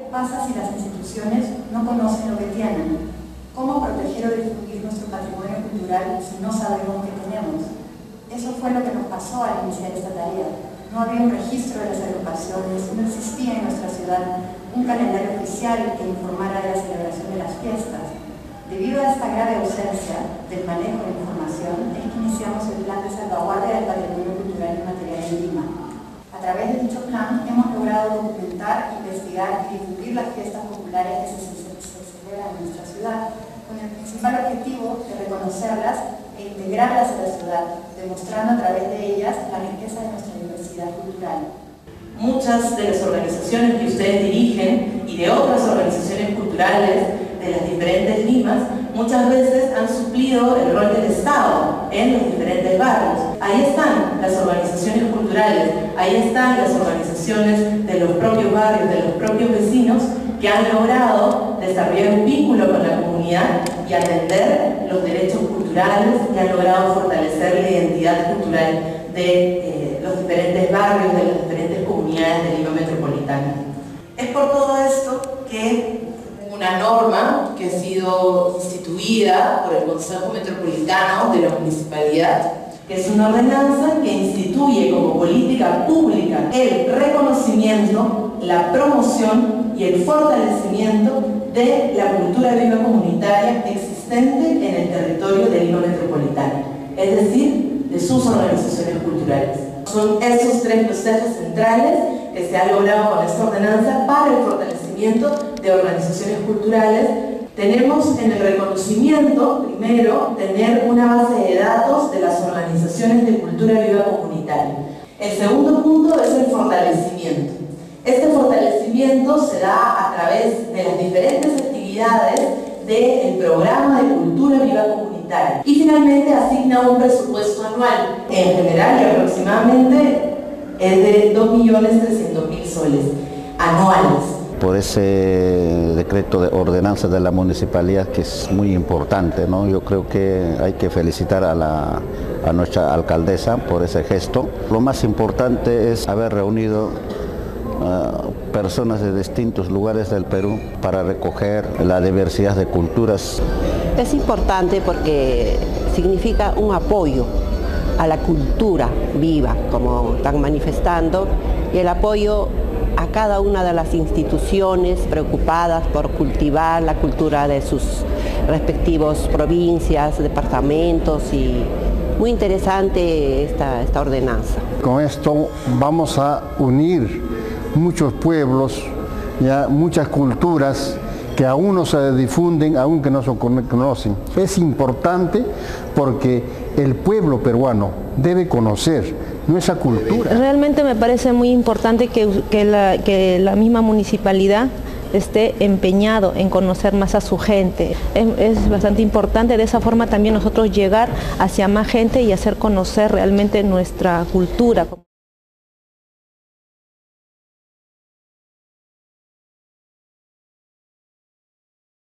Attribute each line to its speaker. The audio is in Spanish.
Speaker 1: pasa si las instituciones no conocen lo que tienen? ¿Cómo proteger o difundir nuestro patrimonio cultural si no sabemos qué tenemos? Eso fue lo que nos pasó al iniciar esta tarea. No había un registro de las agrupaciones, no existía en nuestra ciudad un calendario oficial que informara de la celebración de las fiestas. Debido a esta grave ausencia del manejo de información, es que iniciamos el plan de salvaguardia del patrimonio cultural inmaterial en Lima. A través de dicho plan hemos logrado documentar, investigar y difundir las fiestas populares que se celebran en nuestra ciudad, con el principal objetivo de reconocerlas e integrarlas a la ciudad, demostrando a través de ellas la riqueza de nuestra diversidad cultural.
Speaker 2: Muchas de las organizaciones que ustedes dirigen y de otras organizaciones culturales de las diferentes Limas, muchas veces han suplido el rol del Estado en los diferentes barrios. Ahí están las organizaciones culturales, ahí están las organizaciones de los propios barrios, de los propios vecinos, que han logrado desarrollar un vínculo con la comunidad y atender los derechos culturales, que han logrado fortalecer la identidad cultural de los diferentes barrios, de las diferentes comunidades de Lima Metropolitana. Es por todo esto que una norma que ha sido instituida por el Consejo Metropolitano de la Municipalidad, que es una ordenanza que instituye como política pública el reconocimiento, la promoción y el fortalecimiento de la cultura viva comunitaria existente en el territorio de Lima Metropolitana, es decir, de sus organizaciones culturales. Son esos tres los ejes centrales que se ha logrado con esta ordenanza para el fortalecimiento de organizaciones culturales. Tenemos en el reconocimiento, primero, tener una base de datos de las organizaciones de cultura viva comunitaria. El segundo punto es el fortalecimiento. Este fortalecimiento se da a través de las diferentes actividades del programa de cultura viva comunitaria y finalmente asigna un presupuesto anual. En general y aproximadamente es de 2.300.000 soles anuales.
Speaker 3: Por ese decreto de ordenanza de la municipalidad, que es muy importante, ¿no? Yo creo que hay que felicitar a nuestra alcaldesa por ese gesto. Lo más importante es haber reunido personas de distintos lugares del Perú para recoger la diversidad de culturas.
Speaker 4: Es importante porque significa un apoyo a la cultura viva, como están manifestando, y el apoyo a cada una de las instituciones preocupadas por cultivar la cultura de sus respectivos provincias, departamentos, y muy interesante esta ordenanza.
Speaker 5: Con esto vamos a unir muchos pueblos, ya muchas culturas que aún no se difunden, aún que no se conocen. Es importante porque el pueblo peruano debe conocer nuestra cultura.
Speaker 6: Realmente me parece muy importante que la misma municipalidad esté empeñado en conocer más a su gente. Es bastante importante de esa forma también nosotros llegar hacia más gente y hacer conocer realmente nuestra cultura.